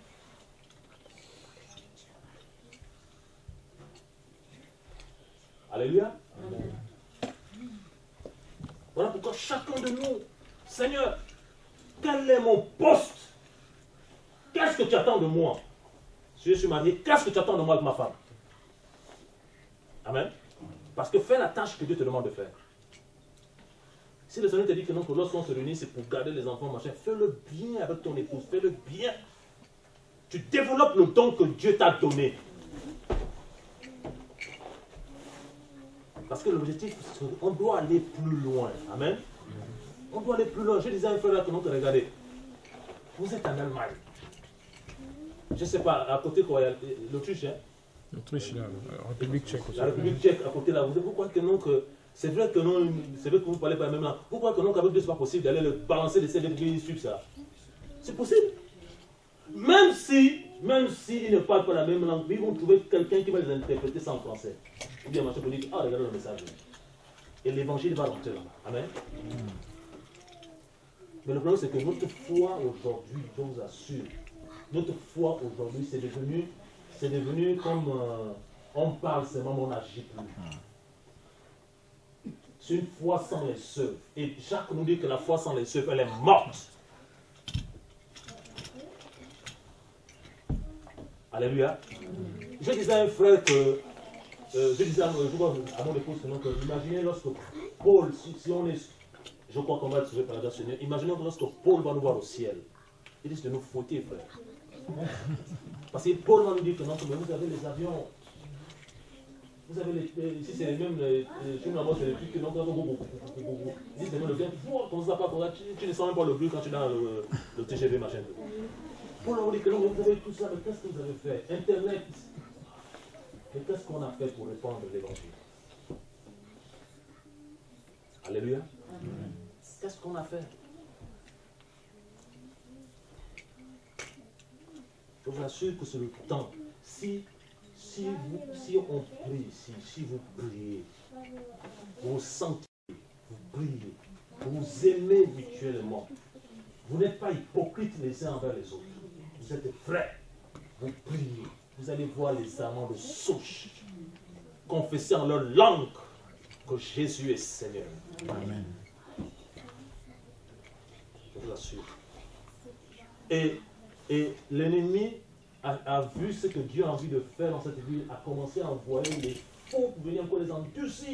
Alléluia. Amen. Voilà pourquoi chacun de nous, Seigneur, quel est mon poste? Qu'est-ce que tu attends de moi? Si je suis marié, qu'est-ce que tu attends de moi avec ma femme? Amen. Parce que fais la tâche que Dieu te demande de faire. Si le Seigneur te dit que non, que lorsqu'on se réunit, c'est pour garder les enfants, machin, fais-le bien avec ton épouse, fais-le bien. Tu développes le don que Dieu t'a donné. Parce que l'objectif, c'est qu'on doit aller plus loin. Amen. On doit aller plus loin. Je disais à un frère là que non, regardez, vous êtes en Allemagne. Je ne sais pas, à côté quoi, l'Autriche, hein? L'Autriche, la République tchèque aussi. La République tchèque, à côté là, vous croyez que non, que c'est vrai que non, c'est vrai que vous ne parlez pas la même langue. Vous croyez que non, qu'avec Dieu, ce n'est pas possible d'aller le balancer les CV suivre ça? C'est possible. Même s'ils ne parlent pas la même langue, ils vont trouver quelqu'un qui va les interpréter ça en français. Ou bien, machin pour dire, ah, regardez le message. Et l'évangile va rentrer là-bas. Amen. Mais le problème, c'est que notre foi aujourd'hui, je vous assure, notre foi aujourd'hui, c'est devenu comme on parle seulement, mais on n'agit plus. C'est une foi sans les sœurs. Et Jacques nous dit que la foi sans les sœurs, elle est morte. Alléluia. Je disais à un frère que, je disais à mon épouse, que imaginez lorsque Paul, si on est, je crois qu'on va être sauvé par la grâce du Seigneur, imaginez lorsque Paul va nous voir au ciel. Il risque de nous fouetter, frère. Parce que Paul va nous dire que non, mais vous avez les avions. Vous avez ici c'est même chez nous c'est les trucs que non, ils disent le bien, comme ça, tu ne sens même pas le bruit quand tu es dans le TGV machin. Paul va vous dire que non, vous avez tout ça, mais qu'est-ce que vous avez fait? Internet. Mais qu'est-ce qu'on a fait pour répandre l'évangile? Alléluia. Qu'est-ce qu'on a fait? Je vous assure que c'est le temps. Si on prie, si vous priez, vous sentez, vous priez, vous aimez mutuellement, vous n'êtes pas hypocrites les uns envers les autres. Vous êtes frères, vous priez, vous allez voir les amants de souche confesser en leur langue que Jésus est Seigneur. Amen. Je vous assure. Et l'ennemi a vu ce que Dieu a envie de faire dans cette ville, a commencé à envoyer les faux pour venir encore les endurcir.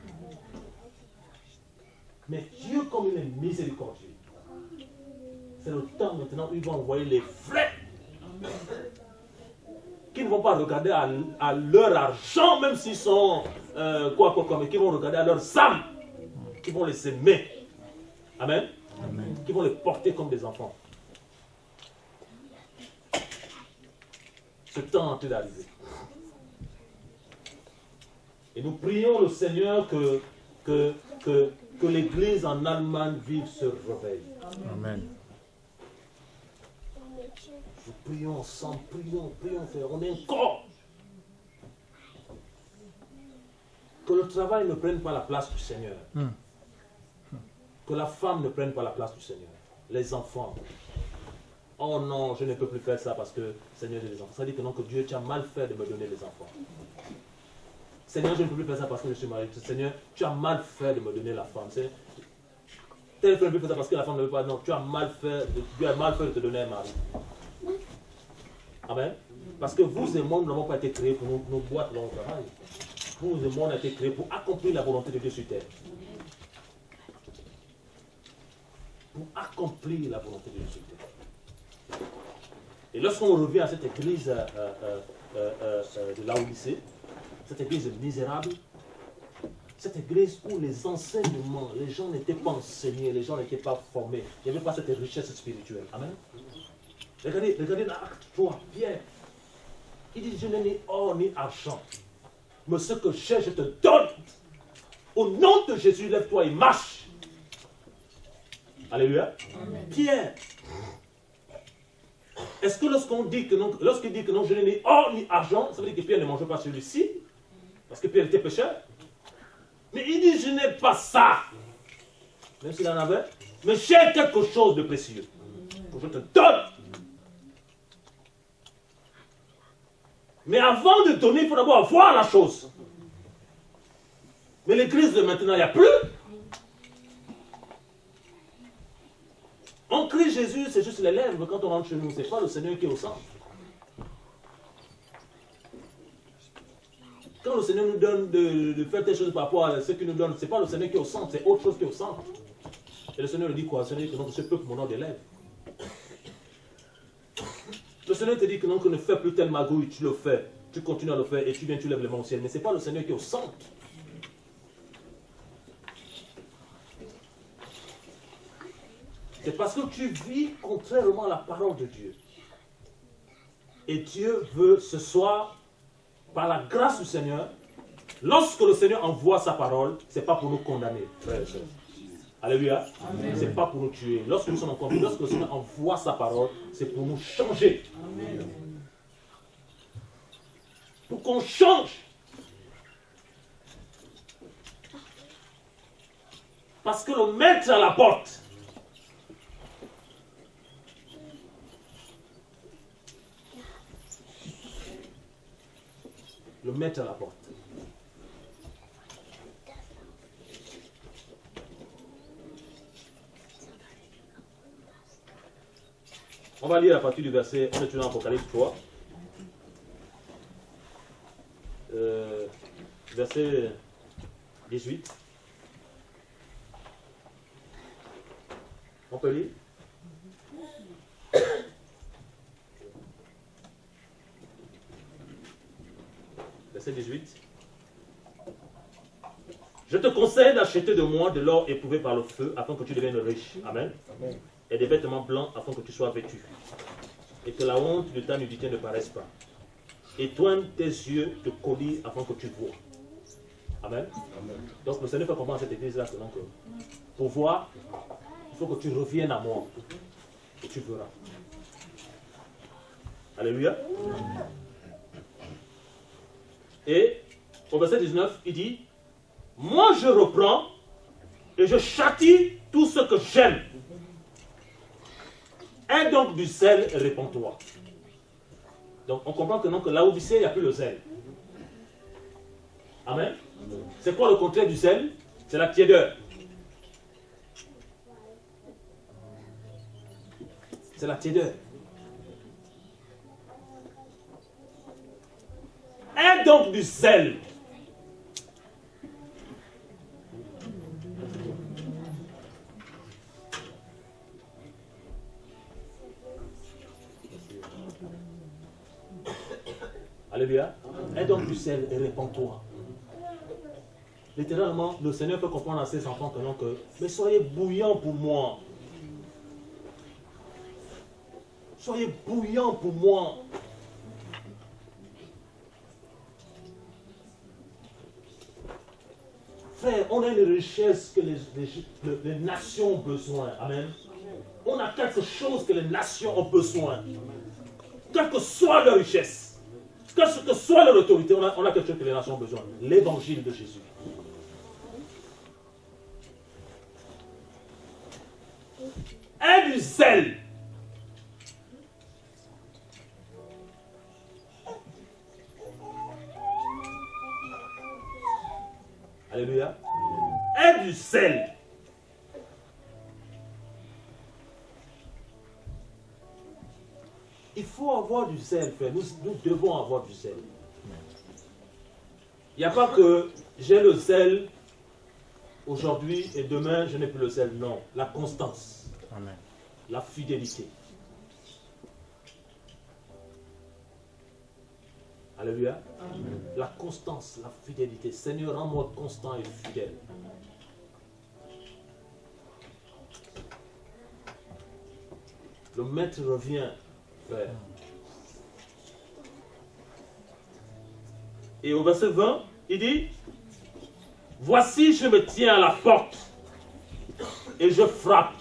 Mais Dieu, comme il est miséricordieux, c'est le temps maintenant où il va envoyer les vrais qui ne vont pas regarder à leur argent, même s'ils sont mais qui vont regarder à leurs âmes, qui vont les aimer. Amen. Amen. Qui vont les porter comme des enfants. Ce temps est en train d'arriver. Et nous prions le Seigneur que l'Église en Allemagne vive ce réveil. Amen. Nous prions ensemble, prions, frère. On est un corps. Que le travail ne prenne pas la place du Seigneur. Que la femme ne prenne pas la place du Seigneur. Les enfants. Oh non, je ne peux plus faire ça parce que Seigneur, j'ai des enfants. Ça dit que non, que Dieu, tu as mal fait de me donner les enfants. Seigneur, je ne peux plus faire ça parce que je suis marié. Seigneur, tu as mal fait de me donner la femme. Tel frère ne peut faire ça parce que la femme ne veut pas. Non, tu as mal fait de te donner un mari. Amen. Parce que vous et moi, nous n'avons pas été créés pour nos boîtes dans le travail. Vous et moi, on a été créés pour accomplir la volonté de Dieu sur terre. pour accomplir la volonté de Dieu. Et lorsqu'on revient à cette église de Laodicée, cette église misérable, cette église où les enseignements, les gens n'étaient pas enseignés, les gens n'étaient pas formés, il n'y avait pas cette richesse spirituelle. Amen. Regardez dans Acte 3, Pierre. Il dit, je n'ai ni or ni argent, mais ce que j'ai, je te donne. Au nom de Jésus, lève-toi et marche. Alléluia. Amen. Pierre. Est-ce que lorsqu'il dit que non, je n'ai ni or ni argent, ça veut dire que Pierre ne mangeait pas celui-ci, parce que Pierre était pécheur? Mais il dit, je n'ai pas ça. Même s'il en avait, mais j'ai quelque chose de précieux. Je te donne. Mais avant de donner, il faut d'abord avoir la chose. Mais l'église de maintenant, il n'y a plus. On crie Jésus, c'est juste les lèvres quand on rentre chez nous. Ce n'est pas le Seigneur qui est au centre. Quand le Seigneur nous donne de faire des choses par rapport à ce qu'il nous donne, ce n'est pas le Seigneur qui est au centre, c'est autre chose qui est au centre. Et le Seigneur lui dit quoi? Le Seigneur dit que non, ce peuple mon nom des lèvres. Le Seigneur te dit que non, que ne fais plus telle magouille, tu le fais, tu continues à le faire et tu viens, tu lèves les mains au ciel. Mais ce n'est pas le Seigneur qui est au centre. C'est parce que tu vis contrairement à la parole de Dieu. Et Dieu veut ce soir, par la grâce du Seigneur, lorsque le Seigneur envoie sa parole, ce n'est pas pour nous condamner, frères et sœurs. Alléluia. Ce n'est pas pour nous tuer. Lorsque nous sommes en conflit, lorsque le Seigneur envoie sa parole, c'est pour nous changer. Amen. Pour qu'on change. Parce que le maître à la porte, le maître à la porte. On va lire à partir du verset, on est toujours en Apocalypse 3. Verset 18. On peut lire? Verset 18. Je te conseille d'acheter de moi de l'or éprouvé par le feu afin que tu deviennes riche. Amen. Amen. Et des vêtements blancs afin que tu sois vêtu. Et que la honte de ta nudité ne paraisse pas. Étoigne tes yeux de colis afin que tu vois. Amen. Amen. Donc le Seigneur fait comprendre à cette église-là que pour voir, il faut que tu reviennes à moi. Et tu verras. Alléluia. Et au verset 19, il dit, moi je reprends et je châtie tout ce que j'aime. Aie donc du zèle et répands-toi. Donc on comprend que non, que là où il n'y a plus le zèle. Amen. C'est quoi le contraire du zèle? C'est la tiédeur. C'est la tiédeur. Aie donc du zèle. Alléluia. Aie donc du sel et répands-toi. Littéralement, le Seigneur peut comprendre à ses enfants que mais soyez bouillants pour moi. Soyez bouillants pour moi. Frère, on a une richesse que les nations ont besoin. Amen. On a quelque chose que les nations ont besoin. Quelle que soit leur richesse. Quelle que soit leur autorité, on a quelque chose que les nations ont besoin. L'évangile de Jésus. Aie du zèle. Alléluia. Aie du zèle. Il faut avoir du zèle, frère. Nous devons avoir du zèle. Il n'y a pas que j'ai le zèle aujourd'hui et demain je n'ai plus le zèle. Non, la constance. Amen. La fidélité. Alléluia. Amen. La constance, la fidélité. Seigneur, rends-moi constant et fidèle. Le maître revient, frère. Et au verset 20, il dit, voici, je me tiens à la porte et je frappe.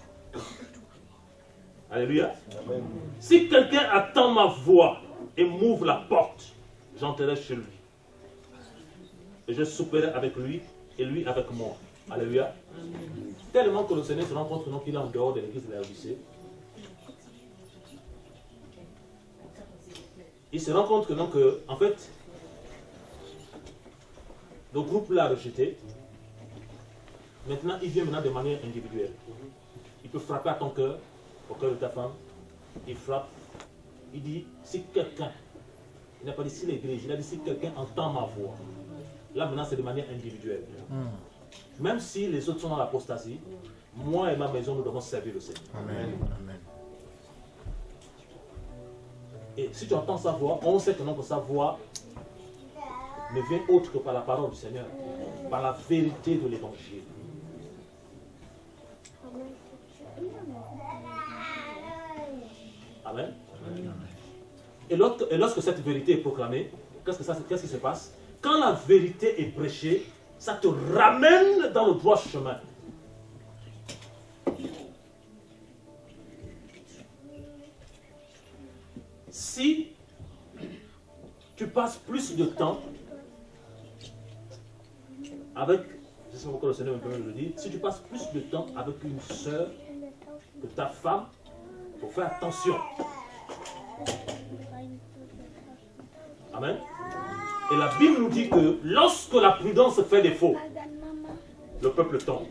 Alléluia. Amen. Si quelqu'un attend ma voix et m'ouvre la porte, j'entrerai chez lui. Et je souperai avec lui et lui avec moi. Alléluia. Tellement que le Seigneur se rend compte qu'il est en dehors de l'église de la Odyssée. Il se rend compte que en fait, le groupe l'a rejeté. Maintenant, il vient de manière individuelle. Il peut frapper à ton cœur, au cœur de ta femme. Il frappe. Il dit, si quelqu'un, il n'a pas dit si l'église, il a dit si quelqu'un entend ma voix. Là maintenant, c'est de manière individuelle. Même si les autres sont dans l'apostasie, moi et ma maison, nous devons servir le Seigneur. Amen. Amen. Et si tu entends sa voix, on sait que sa voix ne vient autre que par la parole du Seigneur, par la vérité de l'évangile. Amen. Et lorsque cette vérité est proclamée, qu'est-ce qui se passe? Quand la vérité est prêchée, ça te ramène dans le droit chemin. Si tu passes plus de temps avec, je sais pas pourquoi le Seigneur me permet de le dire, si tu passes plus de temps avec une sœur que ta femme, il faut faire attention. Amen. Et la Bible nous dit que lorsque la prudence fait défaut, le peuple tombe.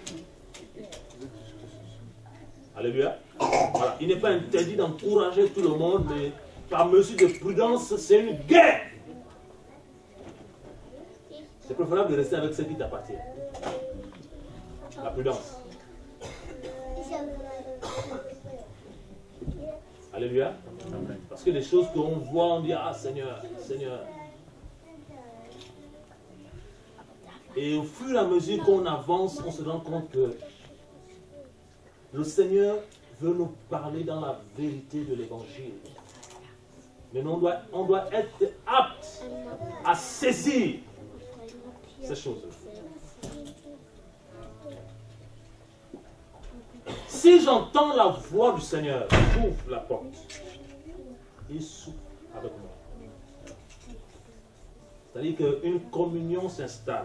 Alléluia. Voilà. Il n'est pas interdit d'encourager tout le monde, mais par mesure de prudence, c'est une guerre. C'est préférable de rester avec ceux qui t'appartiennent. La prudence. Alléluia. Amen. Parce que les choses qu'on voit, on dit, ah Seigneur, Seigneur. Et au fur et à mesure qu'on avance, on se rend compte que le Seigneur veut nous parler dans la vérité de l'évangile. Mais on doit être apte à saisir ces choses-là. Si j'entends la voix du Seigneur, j'ouvre la porte. Il souffle avec moi. C'est-à-dire qu'une communion s'installe.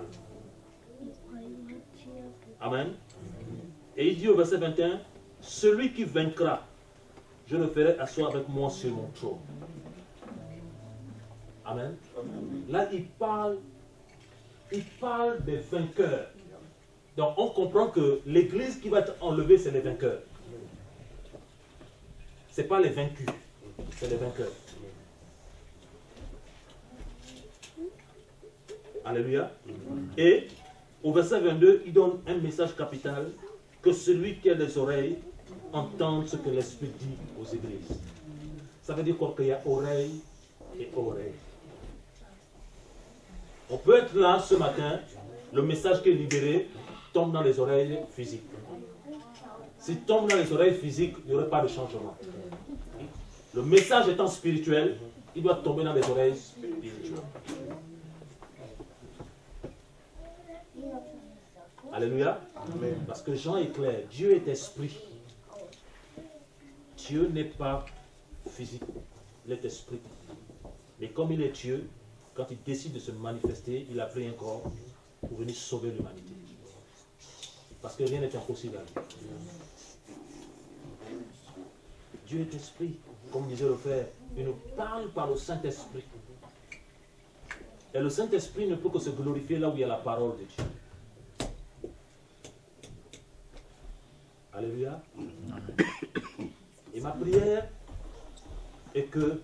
Amen. Et il dit au verset 21, celui qui vaincra, je le ferai asseoir avec moi sur mon trône. Amen. Là, il parle des vainqueurs. Donc, on comprend que l'église qui va être enlevée, c'est les vainqueurs. Ce n'est pas les vaincus, c'est les vainqueurs. Alléluia. Et au verset 22, il donne un message capital, que celui qui a des oreilles entende ce que l'Esprit dit aux églises. Ça veut dire quoi? Qu'il y a oreille et oreille. On peut être là ce matin, le message qui est libéré tombe dans les oreilles physiques. S'il tombe dans les oreilles physiques, il n'y aurait pas de changement. Le message étant spirituel, il doit tomber dans les oreilles spirituelles. Alléluia. Amen. Parce que Jean est clair, Dieu est esprit. Dieu n'est pas physique, il est esprit. Mais comme il est Dieu, quand il décide de se manifester, il a pris un corps pour venir sauver l'humanité. Parce que rien n'est impossible à lui. Dieu est esprit. Comme disait le frère, il nous parle par le Saint-Esprit. Et le Saint-Esprit ne peut que se glorifier là où il y a la parole de Dieu. Alléluia. Et ma prière est que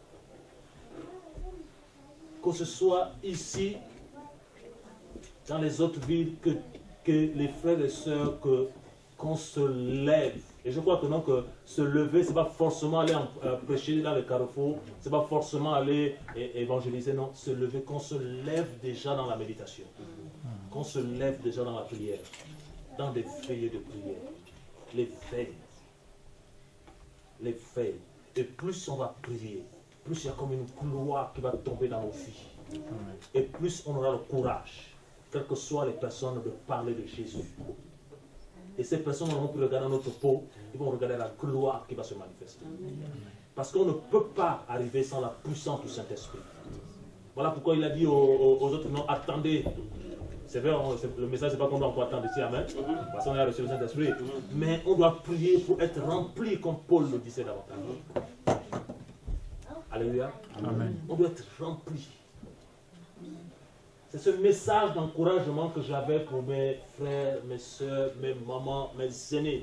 ce soit ici, dans les autres villes, que les frères et sœurs, que qu'on se lève. Et je crois que non, que se lever, ce n'est pas forcément aller prêcher dans le carrefour, ce n'est pas forcément aller évangéliser, non. Se lever, qu'on se lève déjà dans la méditation, qu'on se lève déjà dans la prière, dans des veillées de prière. Les veilles. Les veilles. Et plus on va prier, plus il y a comme une gloire qui va tomber dans nos vies. Et plus on aura le courage, quelles que soient les personnes, de parler de Jésus. Et ces personnes vont plus regarder notre peau, ils vont regarder la gloire qui va se manifester. Parce qu'on ne peut pas arriver sans la puissance du Saint-Esprit. Voilà pourquoi il a dit aux autres, non, attendez. C'est vrai, le message, c'est pas qu'on doit encore attendre ici, amen. Parce qu'on a reçu le Saint-Esprit. Mais on doit prier pour être rempli, comme Paul le disait davantage. Alléluia. Amen. On doit être rempli. C'est ce message d'encouragement que j'avais pour mes frères, mes soeurs, mes mamans, mes aînés.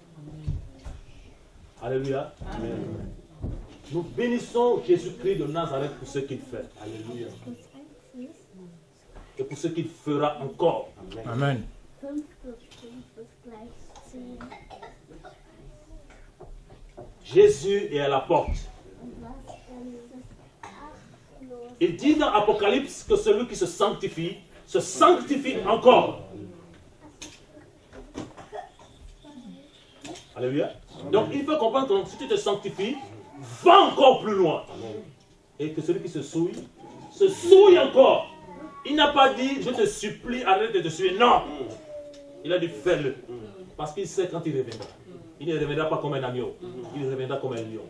Alléluia. Amen. Nous bénissons Jésus-Christ de Nazareth pour ce qu'il fait. Alléluia. Et pour ce qu'il fera encore. Amen. Jésus est à la porte. Il dit dans Apocalypse que celui qui se sanctifie encore. Alléluia. Donc il faut comprendre que si tu te sanctifies, va encore plus loin. Et que celui qui se souille encore. Il n'a pas dit, je te supplie, arrête de te souiller. Non. Il a dit, fais-le. Parce qu'il sait quand il reviendra. Il ne reviendra pas comme un agneau. Il reviendra comme un lion.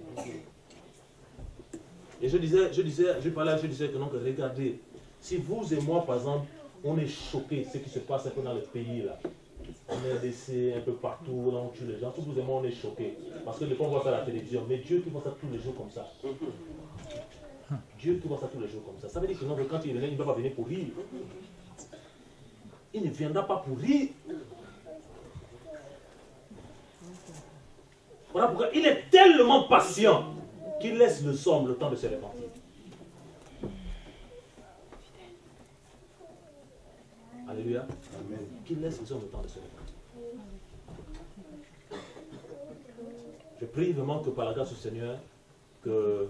Et je disais que non, que regardez, si vous et moi, par exemple, on est choqués, ce qui se passe un peu dans le pays, là, on est laissé un peu partout, là, on tue les gens, tous vous et moi, on est choqués. Parce que des fois, on voit ça à la télévision, mais Dieu qui voit ça tous les jours comme ça. Dieu qui voit ça tous les jours comme ça. Ça veut dire que non, quand il vient, il ne va pas venir pour rire. Il ne viendra pas pour rire. Voilà pourquoi il est tellement patient qu'il laisse les hommes le temps de se repentir. Alléluia. Amen. Qu'il laisse les hommes le temps de se repentir. Je prie vraiment que par la grâce du Seigneur, que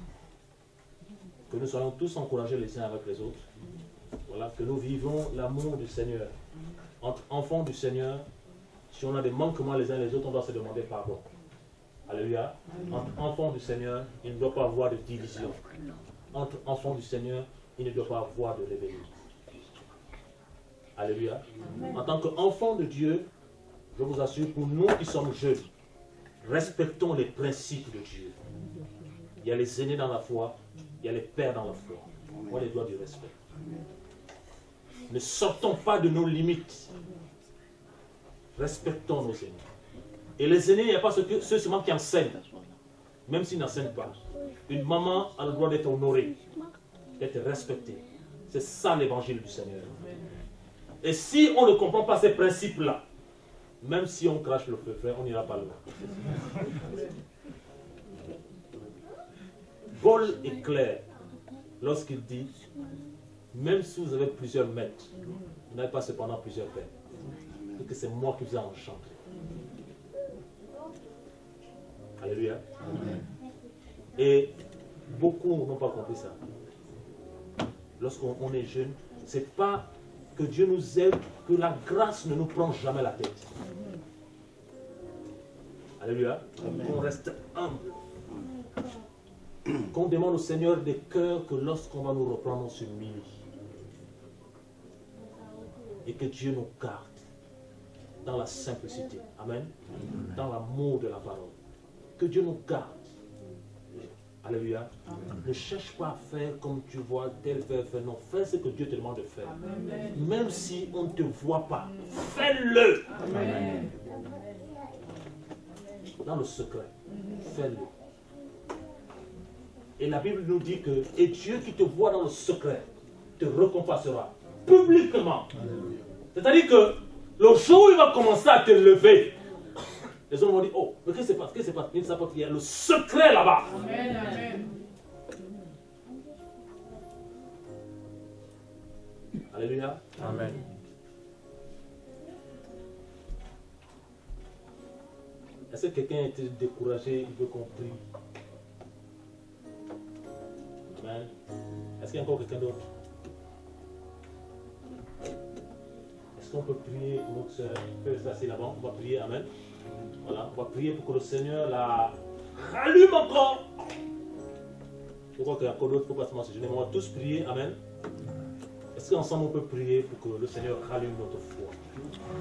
nous soyons tous encouragés les uns avec les autres. Voilà, que nous vivons l'amour du Seigneur. Entre enfants du Seigneur, si on a des manquements les uns les autres, on doit se demander pardon. Alléluia. Entre enfants du Seigneur, il ne doit pas avoir de division. Entre enfants du Seigneur, il ne doit pas avoir de rébellion. Alléluia. En tant qu'enfants de Dieu, je vous assure, pour nous qui sommes jeunes, respectons les principes de Dieu. Il y a les aînés dans la foi, il y a les pères dans la foi. On les doit du respect. Ne sortons pas de nos limites. Respectons nos aînés. Et les aînés, il n'y a pas ceux seulement qui enseignent, même s'ils n'enseignent pas. Une maman a le droit d'être honorée, d'être respectée. C'est ça l'évangile du Seigneur. Et si on ne comprend pas ces principes-là, même si on crache le feu, frère, on n'ira pas loin. Paul est clair lorsqu'il dit, même si vous avez plusieurs maîtres, vous n'avez pas cependant plusieurs pères. Et que c'est moi qui vous ai enchanté. Alléluia. Amen. Et beaucoup n'ont pas compris ça. Lorsqu'on est jeune, c'est pas que Dieu nous aide, que la grâce ne nous prend jamais la tête. Alléluia. Qu'on reste humble. Qu'on demande au Seigneur des cœurs que lorsqu'on va nous reprendre, on s'humilie. Et que Dieu nous garde dans la simplicité. Amen. Dans l'amour de la parole. Que Dieu nous garde. Alléluia. Amen. Ne cherche pas à faire comme tu vois tel faire. Non, fais ce que Dieu te demande de faire. Amen. Même si on ne te voit pas, fais-le. Amen. Dans le secret, fais-le. Et la Bible nous dit que et Dieu qui te voit dans le secret te récompensera publiquement. C'est-à-dire que le jour où il va commencer à te lever, les hommes vont dire, oh, mais qu'est-ce qui se passe? Qu'est-ce qui se passe? Il y a le secret là-bas. Amen, amen. Alléluia. Amen. Est-ce que quelqu'un a été découragé, il veut qu'on prie? Amen. Est-ce qu'il y a encore quelqu'un d'autre? Est-ce qu'on peut prier pour notre soeur? On peut rester assis là-bas, on va prier, amen. Voilà, on va prier pour que le Seigneur la rallume encore. Je crois qu'il y a encore d'autres, il ne faut pas se mentionner, mais on va tous prier, amen. Est-ce qu'ensemble on peut prier pour que le Seigneur rallume notre foi?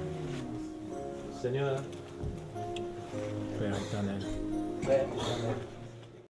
Seigneur, Père éternel, Père éternel,